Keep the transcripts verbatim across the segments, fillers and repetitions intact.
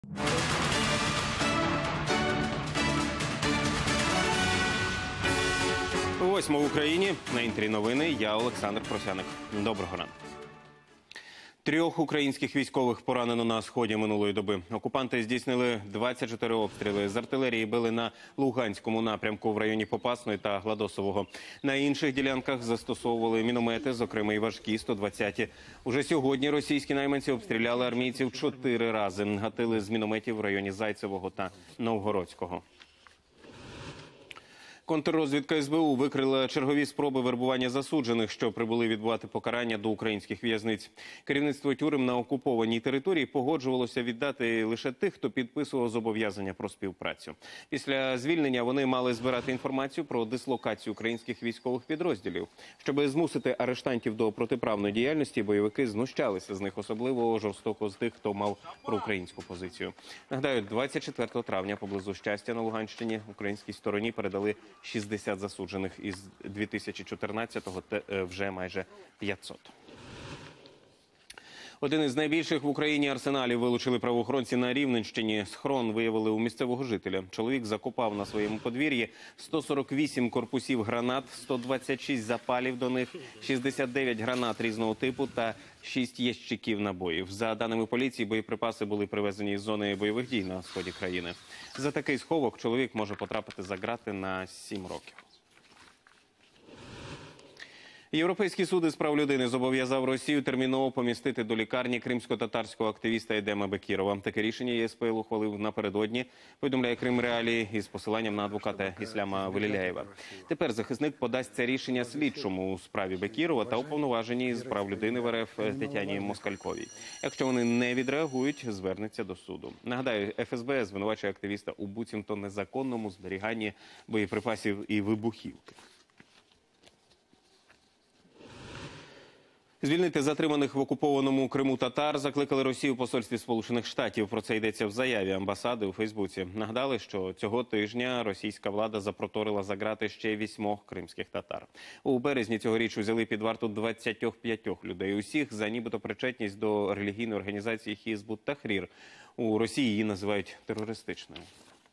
Восьмо в Україні. На інтері новини. Я Олександр Просяник. Доброго ранку. Трьох українських військових поранено на сході минулої доби. Окупанти здійснили двадцять чотири обстріли. З артилерії били на Луганському напрямку в районі Попасної та Гладосового. На інших ділянках застосовували міномети, зокрема і важкі сто двадцяті. Уже сьогодні російські найманці обстріляли армійців чотири рази. Гатили з мінометів в районі Зайцевого та Новгородського. Контррозвідка ес бе у викрила чергові спроби вербування засуджених, що прибули відбувати покарання до українських в'язниць. Керівництво тюрем на окупованій території погоджувалося віддати лише тих, хто підписував зобов'язання про співпрацю. Після звільнення вони мали збирати інформацію про дислокацію українських військових підрозділів. Щоб змусити арештантів до протиправної діяльності, бойовики знущалися з них, особливо жорстоко з тих, хто мав проукраїнську позицію. Нагадаю, двадцять четвертого травня поблизу Щастя на Луганщині українській стороні передали шістдесят засуджених, із дві тисячі чотирнадцятого вже майже п'ятсот. Один із найбільших в Україні арсеналів вилучили правоохоронці на Рівненщині. Схрон виявили у місцевого жителя. Чоловік закопав на своєму подвір'ї сто сорок вісім корпусів гранат, сто двадцять шість запалів до них, шістдесят дев'ять гранат різного типу та шість ящиків набоїв. За даними поліції, боєприпаси були привезені із зони бойових дій на сході країни. За такий сховок чоловік може потрапити за ґрати на сім років. Європейський суд із прав людини зобов'язав Росію терміново помістити до лікарні кримсько-татарського активіста Едема Бекірова. Таке рішення є ес пе ел ухвалив напередодні, повідомляє Крим Реалії із посиланням на адвоката Ісляма Веліляєва. Тепер захисник подасть це рішення слідчому у справі Бекірова та уповноваженій з прав людини в ер еф Тетяні Москальковій. Якщо вони не відреагують, звернеться до суду. Нагадаю, еф ес бе звинувачує активіста у буцімто незаконному зберіганні боєприпасів і вибухівки. Звільнити затриманих в окупованому Криму татар закликали Росію в посольстві Сполучених Штатів. Про це йдеться в заяві амбасади у Фейсбуці. Нагадали, що цього тижня російська влада запроторила за ґрати ще вісьмох кримських татар. У березні цьогоріч взяли під варту двадцять п'ять людей. Усіх за нібито причетність до релігійної організації Хізбут Тахрір. У Росії її називають терористичною.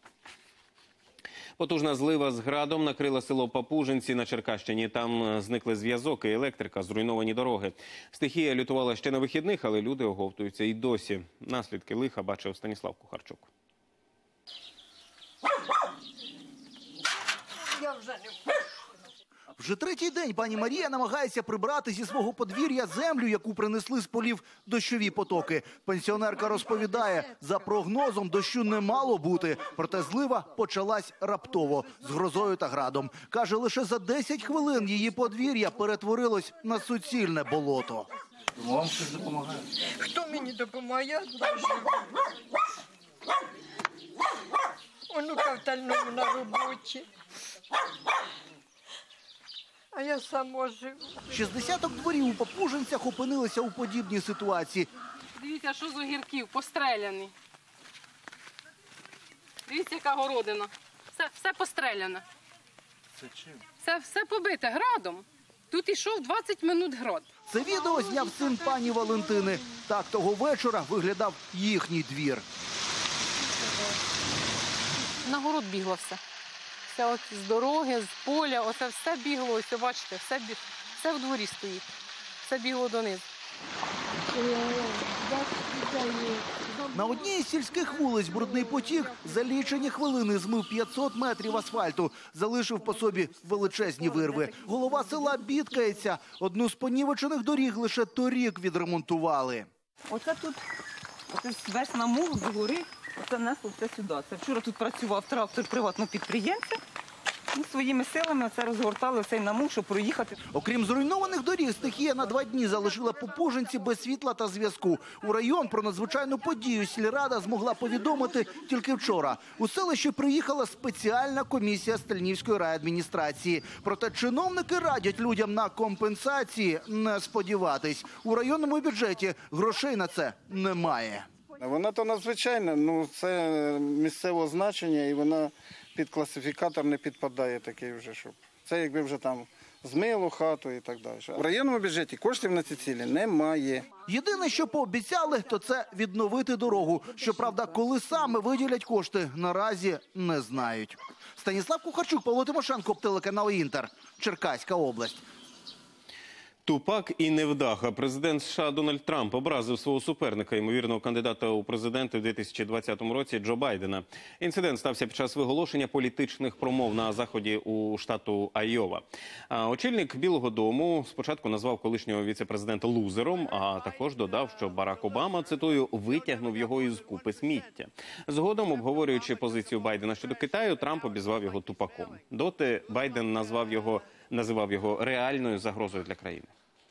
Потужна злива з градом накрила село Папужинці на Черкащині. Там зникли зв'язок і електрика, зруйновані дороги. Стихія лютувала ще на вихідних, але люди оговтуються і досі. Наслідки лиха бачив Станіслав Кухарчук. Я вже не Вже третій день пані Марія намагається прибрати зі свого подвір'я землю, яку принесли з полів дощові потоки. Пенсіонерка розповідає, за прогнозом дощу не мало бути, проте злива почалась раптово, з грозою та градом. Каже, лише за десять хвилин її подвір'я перетворилось на суцільне болото. Вам щось допомагає? Хто мені допомагає? Онука в Тальному на роботі. А я сама живу. шістдесят дворів у Папужинцях опинилися у подібній ситуації. Дивіться, що з огірків, постріляні. Дивіться, яка городина. Все, все постріляне. Це чим? Все, все побите градом. Тут йшов двадцять минут град. Це відео зняв син пані Валентини. Так того вечора виглядав їхній двір. На город бігло все. Все от з дороги, з поля, оце все бігло, ось, бачите, все, біг... все в дворі стоїть. Все бігло донизу. На одній із сільських вулиць брудний потік за лічені хвилини змив п'ятсот метрів асфальту, залишив по собі величезні вирви. Голова села бідкається. Одну з понівечених доріг лише торік відремонтували. Оце тут, оце весь намуг з гори, оце несло все сюди. Це вчора тут працював трактор приватного підприємця. І своїми силами це розгортали цей намуг, щоб проїхати. Окрім зруйнованих доріг, стихія на два дні залишила Папужинці без світла та зв'язку. У район про надзвичайну подію сільрада змогла повідомити тільки вчора. У селище приїхала спеціальна комісія Стельнівської райадміністрації. Проте чиновники радять людям на компенсації не сподіватись. У районному бюджеті грошей на це немає. Вона то надзвичайна, ну це місцевого значення і вона під класифікатор не підпадає такий вже, щоб. Це якби вже там змило хату і так далі. В районному бюджеті коштів на ці цілі немає. Єдине, що пообіцяли, то це відновити дорогу. Щоправда, коли саме виділять кошти, наразі не знають. Станіслав Кухарчук, Павло Тимошенко, телеканал «Інтер», Черкаська область. Тупак і невдаха. Президент США Дональд Трамп образив свого суперника, ймовірного кандидата у президенти в дві тисячі двадцятому році Джо Байдена. Інцидент стався під час виголошення політичних промов на заході у штату Айова. А очільник Білого дому спочатку назвав колишнього віце-президента лузером, а також додав, що Барак Обама, цитую, витягнув його із купи сміття. Згодом, обговорюючи позицію Байдена щодо Китаю, Трамп обізвав його тупаком. Доти Байден назвав його, називав його реальною загрозою для країни.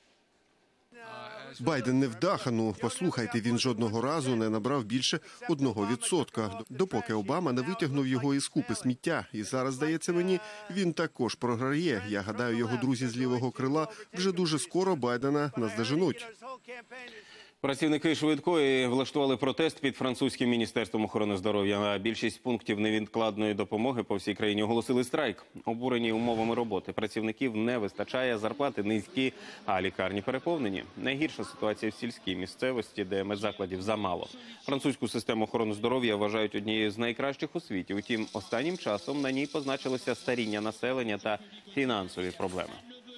Байден невдаха, ну послухайте, він жодного разу не набрав більше одного відсотка, допоки Обама не витягнув його із купи сміття. І зараз, здається мені, він також програє. Я гадаю, його друзі з лівого крила вже дуже скоро Байдена наздоженуть. Працівники швидкої влаштували протест під французьким міністерством охорони здоров'я. А більшість пунктів невідкладної допомоги по всій країні оголосили страйк. Обурені умовами роботи працівників не вистачає, зарплати низькі, а лікарні переповнені. Найгірша ситуація в сільській місцевості, де медзакладів замало. Французьку систему охорони здоров'я вважають однією з найкращих у світі. Утім, останнім часом на ній позначилося старіння населення та фінансові проблеми.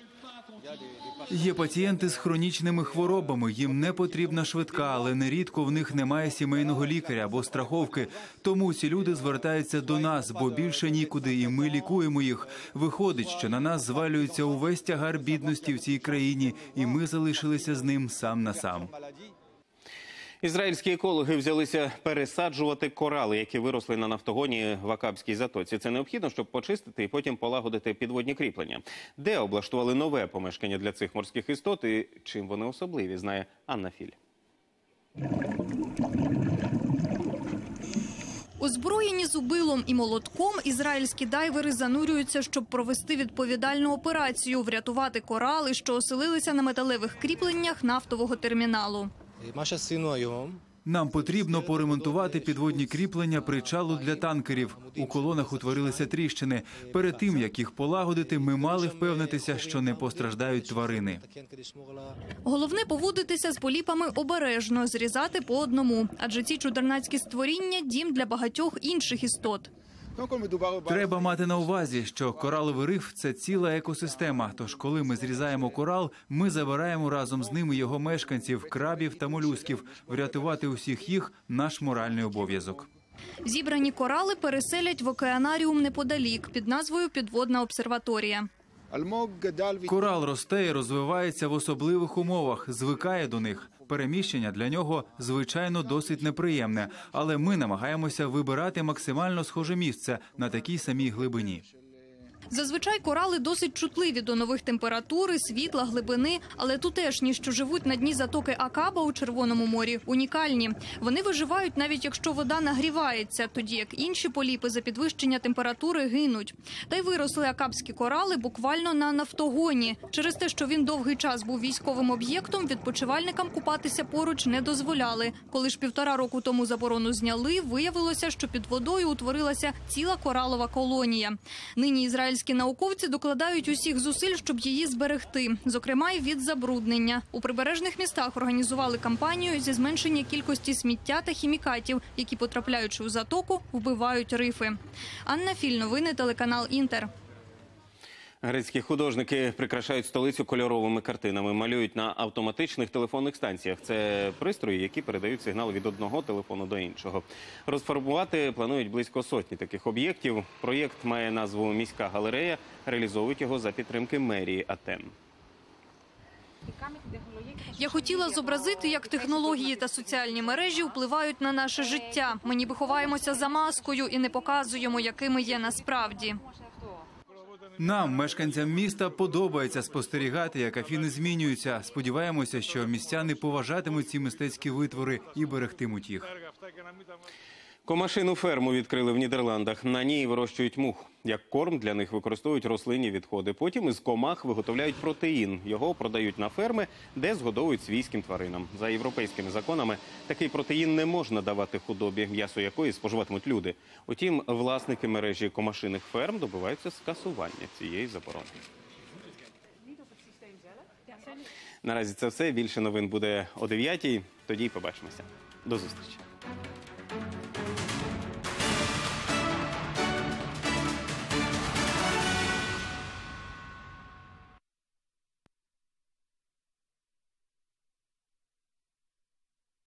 Є пацієнти з хронічними хворобами, їм не потрібна швидка, але нерідко в них немає сімейного лікаря або страховки. Тому ці люди звертаються до нас, бо більше нікуди, і ми лікуємо їх. Виходить, що на нас звалюється увесь тягар бідності в цій країні, і ми залишилися з ним сам на сам. Ізраїльські екологи взялися пересаджувати корали, які виросли на нафтогоні в Акабській затоці. Це необхідно, щоб почистити і потім полагодити підводні кріплення. Де облаштували нове помешкання для цих морських істот і чим вони особливі, знає Анна Філь. Озброєні зубилом і молотком, ізраїльські дайвери занурюються, щоб провести відповідальну операцію – врятувати корали, що оселилися на металевих кріпленнях нафтового терміналу. Нам потрібно поремонтувати підводні кріплення причалу для танкерів. У колонах утворилися тріщини. Перед тим, як їх полагодити, ми мали впевнитися, що не постраждають тварини. Головне – поводитися з поліпами обережно, зрізати по одному. Адже ці чудернацькі створіння – дім для багатьох інших істот. Треба мати на увазі, що кораловий риф – це ціла екосистема. Тож, коли ми зрізаємо корал, ми забираємо разом з ними його мешканців, крабів та молюсків. Врятувати усіх їх – наш моральний обов'язок. Зібрані корали переселять в океанаріум неподалік під назвою «Підводна обсерваторія». Корал росте і розвивається в особливих умовах, звикає до них. Переміщення для нього, звичайно, досить неприємне, але ми намагаємося вибирати максимально схоже місце на такій самій глибині. Зазвичай корали досить чутливі до нових температур, світла, глибини, але тутешні, що живуть на дні затоки Акаба у Червоному морі, унікальні. Вони виживають навіть якщо вода нагрівається, тоді як інші поліпи за підвищення температури гинуть. Та й виросли акабські корали буквально на нафтогоні. Через те, що він довгий час був військовим об'єктом, відпочивальникам купатися поруч не дозволяли. Коли ж півтора року тому заборону зняли, виявилося, що під водою утворилася ціла коралова колонія. Нині ізраїльські Ізраїльські науковці докладають усіх зусиль, щоб її зберегти, зокрема й від забруднення. У прибережних містах організували кампанію зі зменшення кількості сміття та хімікатів, які, потрапляючи у затоку, вбивають рифи. Анна Філь, новини, телеканал «Інтер». Грецькі художники прикрашають столицю кольоровими картинами, малюють на автоматичних телефонних станціях. Це пристрої, які передають сигнал від одного телефону до іншого. Розфарбувати планують близько сотні таких об'єктів. Проєкт має назву «Міська галерея», реалізовують його за підтримки мерії Атен. Я хотіла зобразити, як технології та соціальні мережі впливають на наше життя. Ми ніби ховаємося за маскою і не показуємо, якими є насправді. Нам, мешканцям міста, подобається спостерігати, як Афіни змінюються. Сподіваємося, що містяни поважатимуть ці мистецькі витвори і берегтимуть їх. Комашину ферму відкрили в Нідерландах. На ній вирощують мух. Як корм для них використовують рослинні відходи. Потім із комах виготовляють протеїн. Його продають на ферми, де згодовують свійським тваринам. За європейськими законами такий протеїн не можна давати худобі, м'ясо якої споживатимуть люди. Утім, власники мережі комашиних ферм добиваються скасування цієї заборони. Наразі це все. Більше новин буде о дев'ятій. Тоді й побачимося. До зустрічі.